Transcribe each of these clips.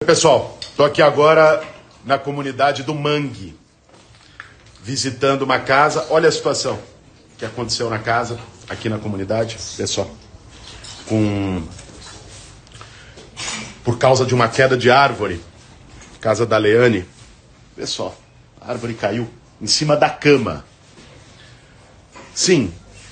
Pessoal, estou aqui agora na comunidade do Mangue, visitando uma casa. Olha a situação que aconteceu na casa, aqui na comunidade, pessoal, por causa de uma queda de árvore, casa da Leane. Pessoal, a árvore caiu em cima da cama. Sim,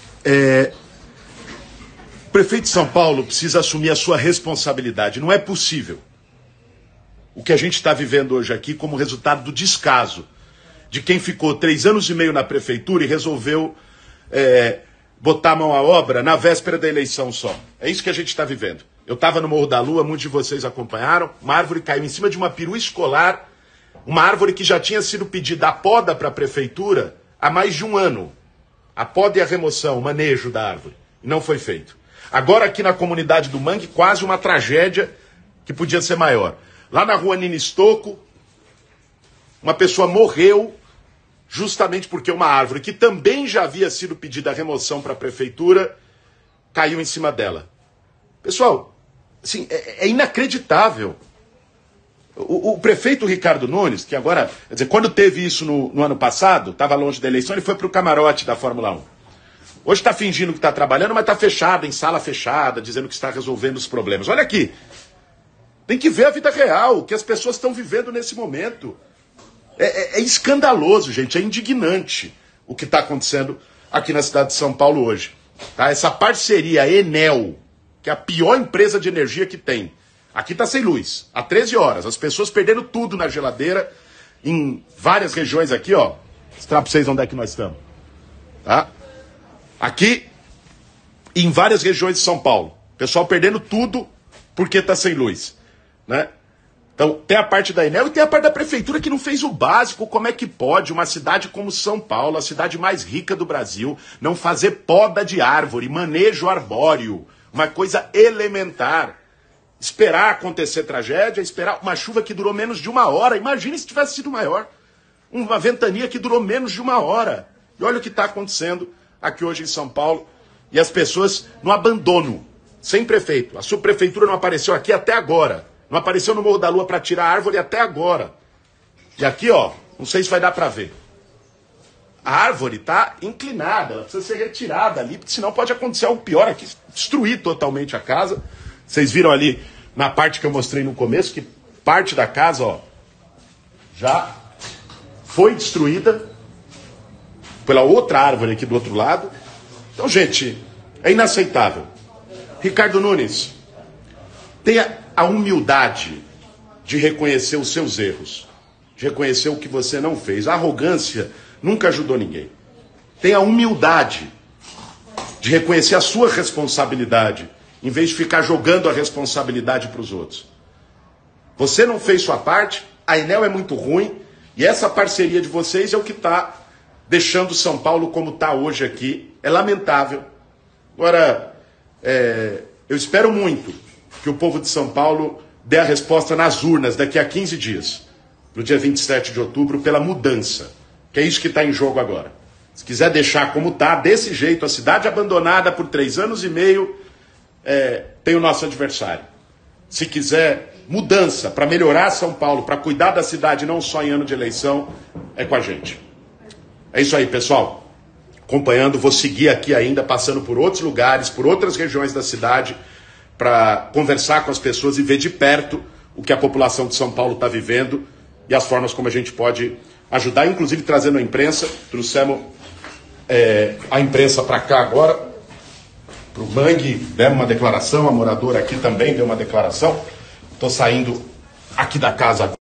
o prefeito de São Paulo precisa assumir a sua responsabilidade. Não é possível o que a gente está vivendo hoje aqui como resultado do descaso de quem ficou 3 anos e meio na prefeitura e resolveu botar a mão à obra na véspera da eleição só. É isso que a gente está vivendo. Eu estava no Morro da Lua, muitos de vocês acompanharam, uma árvore caiu em cima de uma perua escolar, uma árvore que já tinha sido pedida a poda para a prefeitura há mais de um ano. A poda e a remoção, o manejo da árvore. E não foi feito. Agora aqui na comunidade do Mangue, quase uma tragédia que podia ser maior. Lá na rua Nini Stocco, uma pessoa morreu justamente porque uma árvore que também já havia sido pedida a remoção para a prefeitura caiu em cima dela. Pessoal, assim, é inacreditável. O prefeito Ricardo Nunes, que agora, quer dizer, quando teve isso no ano passado, estava longe da eleição, ele foi para o camarote da Fórmula 1. Hoje está fingindo que está trabalhando, mas está fechado, em sala fechada, dizendo que está resolvendo os problemas. Olha aqui. Tem que ver a vida real, o que as pessoas estão vivendo nesse momento. É escandaloso, gente, é indignante o que está acontecendo aqui na cidade de São Paulo hoje. Tá? Essa parceria Enel, que é a pior empresa de energia que tem. Aqui está sem luz, há 13 horas, as pessoas perdendo tudo na geladeira, em várias regiões aqui, ó. Vou mostrar para vocês onde é que nós estamos. Tá? Aqui, em várias regiões de São Paulo. Pessoal perdendo tudo porque está sem luz. Né? Então, tem a parte da Enel e tem a parte da prefeitura que não fez o básico. Como é que pode uma cidade como São Paulo, a cidade mais rica do Brasil, não fazer poda de árvore, manejo arbóreo, uma coisa elementar? Esperar acontecer tragédia, esperar uma chuva que durou menos de 1 hora. Imagine se tivesse sido maior. Uma ventania que durou menos de 1 hora. E olha o que está acontecendo aqui hoje em São Paulo. E as pessoas no abandono, sem prefeito. A subprefeitura não apareceu aqui até agora. Não apareceu no Morro da Lua para tirar a árvore até agora. E aqui, ó, não sei se vai dar para ver. A árvore está inclinada, ela precisa ser retirada ali, porque senão pode acontecer algo pior aqui, destruir totalmente a casa. Vocês viram ali na parte que eu mostrei no começo, que parte da casa, ó, já foi destruída pela outra árvore aqui do outro lado. Então, gente, é inaceitável. Ricardo Nunes, tenha a humildade de reconhecer os seus erros, de reconhecer o que você não fez. A arrogância nunca ajudou ninguém. Tenha a humildade de reconhecer a sua responsabilidade, em vez de ficar jogando a responsabilidade para os outros. Você não fez sua parte, a Enel é muito ruim, e essa parceria de vocês é o que está deixando São Paulo como está hoje aqui. É lamentável. Agora, eu espero muito que o povo de São Paulo dê a resposta nas urnas daqui a 15 dias, no dia 27 de outubro, pela mudança, que é isso que está em jogo agora. Se quiser deixar como está, desse jeito, a cidade abandonada por 3 anos e meio, tem o nosso adversário. Se quiser mudança para melhorar São Paulo, para cuidar da cidade não só em ano de eleição, é com a gente. É isso aí, pessoal. Acompanhando, vou seguir aqui ainda, passando por outros lugares, por outras regiões da cidade, para conversar com as pessoas e ver de perto o que a população de São Paulo está vivendo e as formas como a gente pode ajudar, inclusive trazendo a imprensa. Trouxemos a imprensa para cá agora, para o Mangue, demos uma declaração, a moradora aqui também deu uma declaração. Estou saindo aqui da casa agora.